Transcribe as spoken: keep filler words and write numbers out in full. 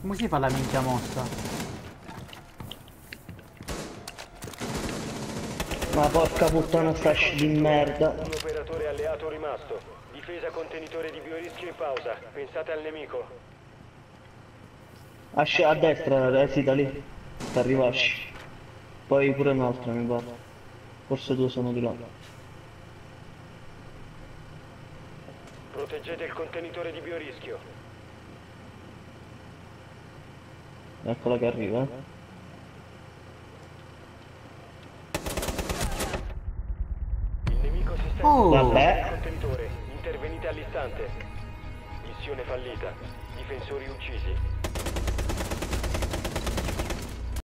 Come si fa la minchia mossa? Ma porca puttana flash di merda. Un operatore alleato rimasto. Difesa contenitore di biorischio in pausa. Pensate al nemico. Asce a destra, eh sì, da lì. Per arrivarci. Poi pure un'altra mi pare. Forse due sono di là. Proteggete il contenitore di biorischio. Eccola che arriva, eh. Il nemico si sta Oh! Vabbè. il contenitore. Intervenite all'istante. Missione fallita. Difensori uccisi.